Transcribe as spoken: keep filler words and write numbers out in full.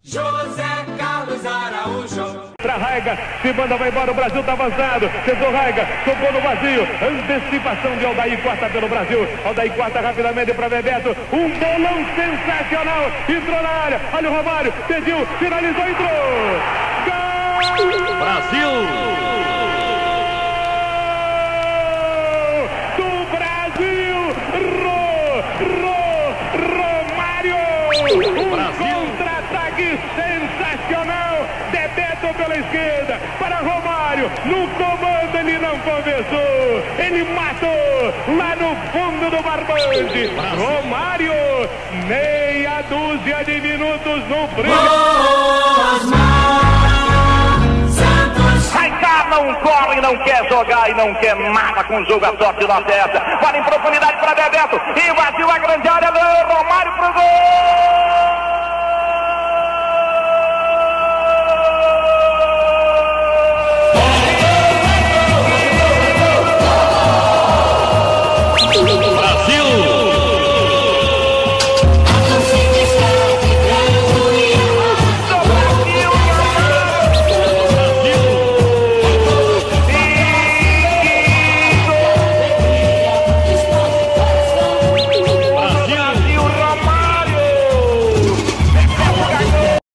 José Carlos Araújo. Pra Raiga, se manda, vai embora, o Brasil tá avançado. Tentou Raiga, tocou no vazio. Antecipação de Aldair, corta pelo Brasil. Aldair corta rapidamente pra Bebeto. Um bolão sensacional. Entrou na área. Olha o Romário, pediu, finalizou, entrou. Gol! Brasil! Do Brasil! Ro, Ro, Romário! Um Brasil! Contra-ataque sensacional! Bebeto pela esquerda, para Romário, no comando ele não conversou, ele matou, lá no fundo do barbante, Romário, meia dúzia de minutos no frio. Raikar não corre, não quer jogar e não quer nada com o jogo, a sorte não acerta, vai em profundidade para Bebeto, invadiu a grande área, Romário pro gol!